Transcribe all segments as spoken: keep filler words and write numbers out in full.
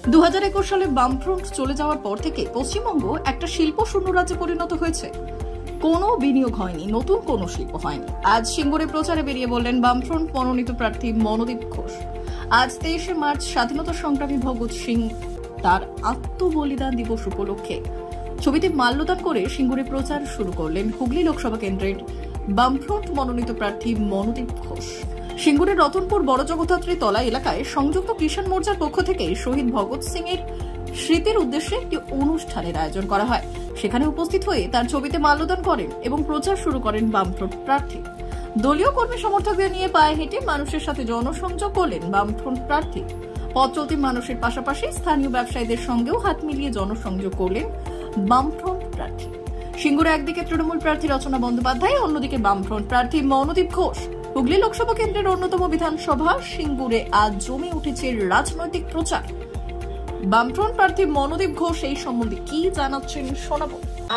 দু হাজার একুশ সালে বামফ্রন্ট চলে যাওয়ার পর থেকে পশ্চিমবঙ্গ একটা শিল্প শূন্য রাজ্যে পরিণত হয়েছে। কোনো বিনিয়োগ হয়নি, নতুন কোনো শিল্প হয়নি। আজ সিঙ্গুরে প্রচারে বেরিয়ে বললেন বামফ্রন্ট মনোনীত প্রার্থী মনোদীপ ঘোষ। আজ তেইশে মার্চ স্বাধীনতা সংগ্রামী ভগৎ সিং তার আত্মবলিদান দিবস উপলক্ষে ছবিতে মাল্যদান করে সিঙ্গুরে প্রচার শুরু করলেন হুগলি লোকসভা কেন্দ্রের বামফ্রন্ট মনোনীত প্রার্থী মনোদীপ ঘোষ। সিঙ্গুরের রতনপুর বড় জগদ্ধাত্রী তলা এলাকায় সংযুক্ত কিষাণ মোর্চার পক্ষ থেকে শহীদ ভগৎ সিং এর স্মৃতির উদ্দেশ্যে একটি অনুষ্ঠানের আয়োজন করা হয়। সেখানে উপস্থিত হয়ে তার ছবিতে মাল্যদান করেন এবং প্রচার শুরু করেন বামফ্রন্ট প্রার্থী। দলীয় কর্মী সমর্থকদের নিয়ে পায়ে হেঁটে মানুষের সাথে জনসংযোগ করলেন বামফ্রন্ট প্রার্থী। পথ চলতি মানুষের পাশাপাশি স্থানীয় ব্যবসায়ীদের সঙ্গেও হাত মিলিয়ে জনসংযোগ করলেন বামফ্রন্ট প্রার্থী। সিঙ্গুরে একদিকে তৃণমূল প্রার্থী রচনা বন্দ্যোপাধ্যায়, অন্যদিকে বামফ্রন্ট প্রার্থী মনোদীপ ঘোষ। হুগলি লোকসভা কেন্দ্রের অন্যতম বিধানসভা সিঙ্গুরে আজ জমে উঠেছে রাজনৈতিক প্রচার। বামফ্রন্ট প্রার্থী মনোদীপ ঘোষ এই সম্বন্ধে কি জানাচ্ছেন শোনাবো।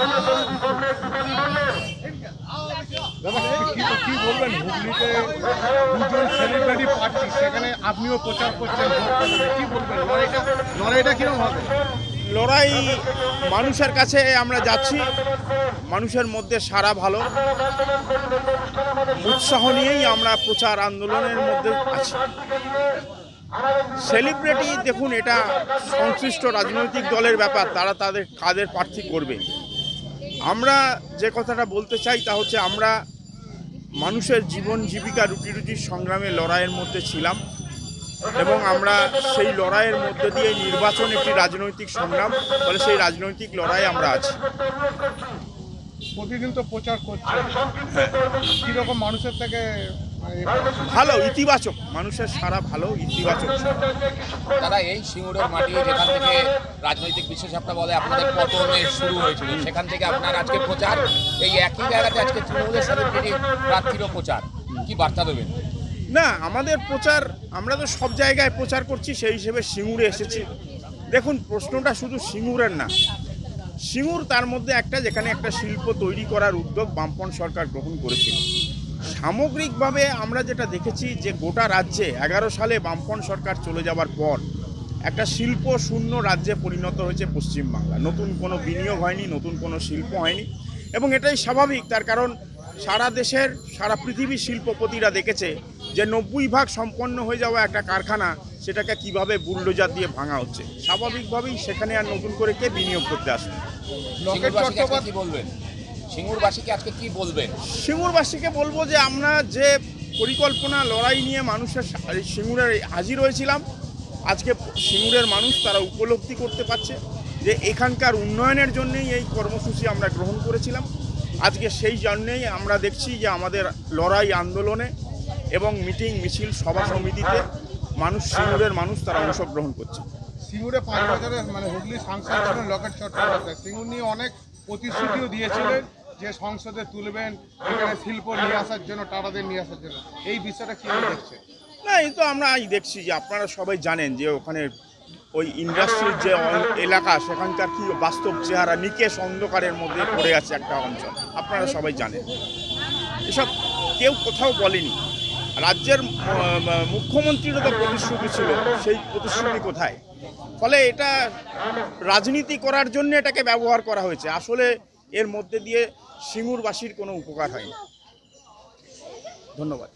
কি বলবেন, হুগলিতে দুজন সেলিব্রিটি প্রার্থী, সেখানে আপনিও প্রচার করছেন, কি বলবেন, লড়াইটা লড়াইটা কিরকম হবে? লড়াই মানুষের কাছে আমরা যাচ্ছি, মানুষের মধ্যে সারা ভালো উৎসাহ নিয়েই আমরা প্রচার আন্দোলনের মধ্যে আছি। সেলিব্রিটি দেখুন, এটা সংশ্লিষ্ট রাজনৈতিক দলের ব্যাপার, তারা তাদের কাদের প্রার্থী করবে। আমরা যে কথাটা বলতে চাই তা হচ্ছে আমরা মানুষের জীবন জীবিকা রুটি রুটির সংগ্রামে লড়াইয়ের মধ্যে ছিলাম এবং আমরা সেই লড়াইয়ের মধ্যে দিয়ে নির্বাচন একটি রাজনৈতিক সংগ্রাম, ফলে সেই রাজনৈতিক লড়াইয়ে আমরা আছি। প্রতিদিন তো প্রচার করছে, কিরকম মানুষের থেকে ভালো, ইতিবাচক, মানুষের সারা ভালো, ইতিবাচক। দাদা, এই সিঙ্গুরের মাটি যেখান থেকে রাজনৈতিক বিশেষজ্ঞরা বলে আপনাদের পতনের শুরু হয়েছিল, সেখান থেকে আপনার আজকে প্রচার, এই একই জায়গাতে আজকে তৃণমূলের সেলিব্রিটি প্রার্থীরও প্রচার, কি বার্তা দেবেন? না, আমাদের প্রচার, আমরা তো সব জায়গায় প্রচার করছি, সেই হিসেবে সিঙ্গুরে এসেছি। দেখুন, প্রশ্নটা শুধু সিঙ্গুরের না, সিঙ্গুর তার মধ্যে একটা, যেখানে একটা শিল্প তৈরি করার উদ্যোগ বামপন্থ সরকার গ্রহণ করেছিল। সামগ্রিকভাবে আমরা যেটা দেখেছি যে গোটা রাজ্যে এগারো সালে বামপন্থ সরকার চলে যাওয়ার পর একটা শিল্প শূন্য রাজ্যে পরিণত হয়েছে পশ্চিমবাংলা। নতুন কোনো বিনিয়োগ হয়নি, নতুন কোনো শিল্প হয়নি এবং এটাই স্বাভাবিক। তার কারণ সারা দেশের, সারা পৃথিবীর শিল্পপতিরা দেখেছে যে নব্বই ভাগ সম্পন্ন হয়ে যাওয়া একটা কারখানা, সেটাকে কিভাবে বুলডোজার দিয়ে ভাঙা হচ্ছে। স্বাভাবিকভাবেই সেখানে আর নতুন করে কে বিনিয়োগ করতে আসবে। কি বলবেন সিঙ্গুরবাসীকে আজকে, কি বলবেন? সিঙ্গুরবাসীকে বলবো যে আমরা যে পরিকল্পনা লড়াই নিয়ে মানুষের সিঙ্গুরে হাজির হয়েছিলাম, আজকে সিঙ্গুরের মানুষ তারা উপলব্ধি করতে পারছে যে এখানকার উন্নয়নের জন্যই এই কর্মসূচি আমরা গ্রহণ করেছিলাম। আজকে সেই জন্যেই আমরা দেখছি যে আমাদের লড়াই আন্দোলনে এবং মিটিং মিছিল সভা সমিতিতে মানুষ, সিঙ্গুরের মানুষ তারা অংশগ্রহণ করছে। সিঙ্গুরে পাঁচ বছরের মানে হুগলি সাংসদ ছিলেন লকেট চট্টোপাধ্যায়, সিঙ্গুর নিয়ে অনেক প্রতিশ্রুতিও দিয়েছিলেন যে সংসদে তুলবেন, এখানে শিল্প নিয়ে আসার জন্য, টাটাদের নিয়ে আসার জন্য। এই বিষয়টা কীভাবে দেখছে? না, এই তো আমরা আজ দেখছি যে আপনারা সবাই জানেন যে ওখানে ওই ইন্ডাস্ট্রির যে এলাকা, সেখানকার কি বাস্তব চেহারা, নিকেশ অন্ধকারের মধ্যে পড়ে আছে একটা অঞ্চল, আপনারা সবাই জানেন। এসব কেউ কোথাও বলেনি। রাজ্যের মুখ্যমন্ত্রীরও তো প্রতিশ্রুতি ছিল, সেই প্রতিশ্রুতি কোথায়? ফলে এটা রাজনীতি করার জন্য এটাকে ব্যবহার করা হয়েছে। আসলে এর মধ্যে দিয়ে সিঙ্গুরবাসীর কোনো উপকার হয়নি। ধন্যবাদ।